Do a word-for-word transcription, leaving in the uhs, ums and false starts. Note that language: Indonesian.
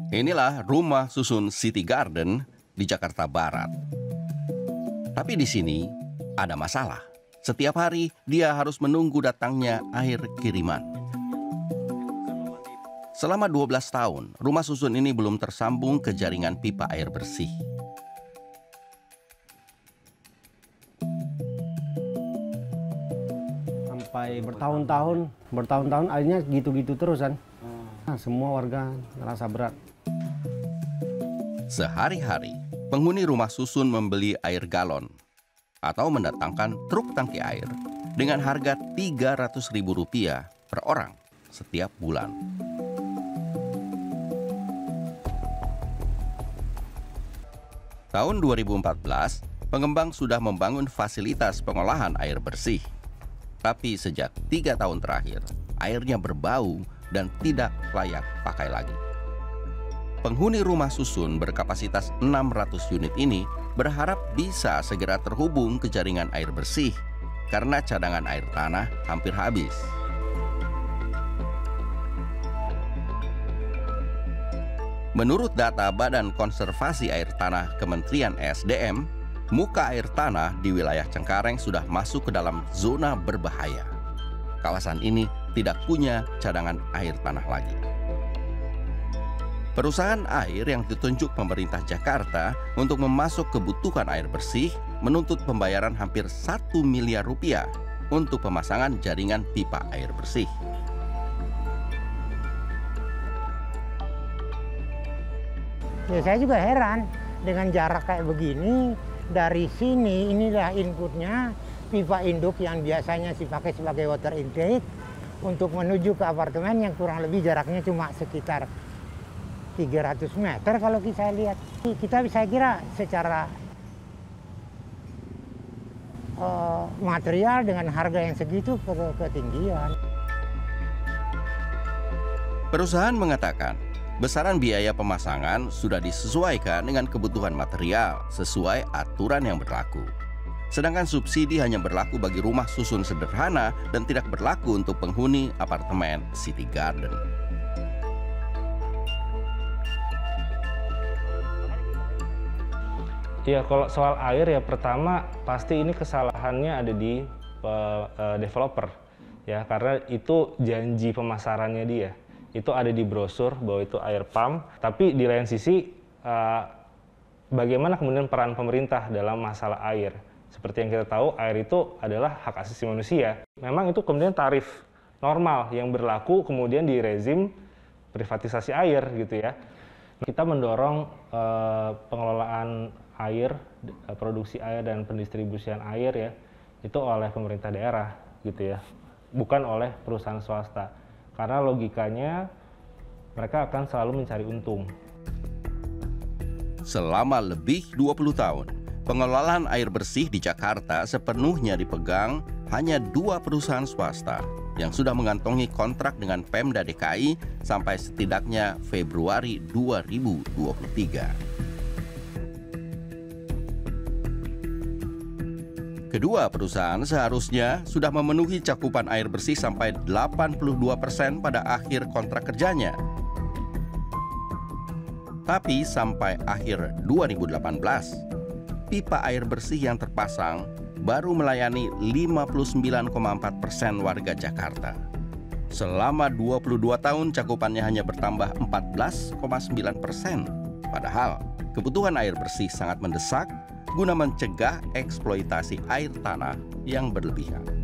Inilah rumah susun City Garden di Jakarta Barat. Tapi di sini ada masalah. Setiap hari dia harus menunggu datangnya air kiriman. Selama dua belas tahun, rumah susun ini belum tersambung ke jaringan pipa air bersih. Sampai bertahun-tahun, bertahun-tahun airnya gitu-gitu terus kan. Nah, semua warga ngerasa berat. Sehari-hari, penghuni rumah susun membeli air galon atau mendatangkan truk tangki air dengan harga tiga ratus ribu rupiah per orang setiap bulan. Tahun dua ribu empat belas, pengembang sudah membangun fasilitas pengolahan air bersih. Tapi sejak tiga tahun terakhir, airnya berbau dan tidak layak pakai lagi. Penghuni rumah susun berkapasitas enam ratus unit ini berharap bisa segera terhubung ke jaringan air bersih karena cadangan air tanah hampir habis. Menurut data Badan Konservasi Air Tanah Kementerian S D M, muka air tanah di wilayah Cengkareng sudah masuk ke dalam zona berbahaya. Kawasan ini tidak punya cadangan air tanah lagi. Perusahaan air yang ditunjuk pemerintah Jakarta untuk memasuk kebutuhan air bersih menuntut pembayaran hampir satu miliar rupiah untuk pemasangan jaringan pipa air bersih. Ya, saya juga heran dengan jarak kayak begini. Dari sini, inilah inputnya pipa induk yang biasanya dipakai sebagai water intake untuk menuju ke apartemen yang kurang lebih jaraknya cuma sekitar tiga ratus meter kalau kita lihat. Kita bisa kira secara uh, material dengan harga yang segitu ketinggian. Perusahaan mengatakan besaran biaya pemasangan sudah disesuaikan dengan kebutuhan material sesuai aturan yang berlaku. Sedangkan subsidi hanya berlaku bagi rumah susun sederhana dan tidak berlaku untuk penghuni apartemen City Garden. Ya, kalau soal air ya pertama pasti ini kesalahannya ada di uh, developer ya, karena itu janji pemasarannya dia. Itu ada di brosur bahwa itu air pump, tapi di lain sisi uh, bagaimana kemudian peran pemerintah dalam masalah air? Seperti yang kita tahu, air itu adalah hak asasi manusia. Memang itu kemudian tarif normal yang berlaku kemudian di rezim privatisasi air gitu ya. Kita mendorong uh, pengelolaan air, produksi air dan pendistribusian air ya, itu oleh pemerintah daerah gitu ya, bukan oleh perusahaan swasta. Karena logikanya mereka akan selalu mencari untung. Selama lebih dua puluh tahun, pengelolaan air bersih di Jakarta sepenuhnya dipegang hanya dua perusahaan swasta yang sudah mengantongi kontrak dengan Pemda D K I sampai setidaknya Februari dua ribu dua puluh tiga. Kedua perusahaan seharusnya sudah memenuhi cakupan air bersih sampai delapan puluh dua persen pada akhir kontrak kerjanya. Tapi sampai akhir dua ribu delapan belas, pipa air bersih yang terpasang baru melayani lima puluh sembilan koma empat persen warga Jakarta. Selama dua puluh dua tahun cakupannya hanya bertambah empat belas koma sembilan persen. Padahal kebutuhan air bersih sangat mendesak guna mencegah eksploitasi air tanah yang berlebihan.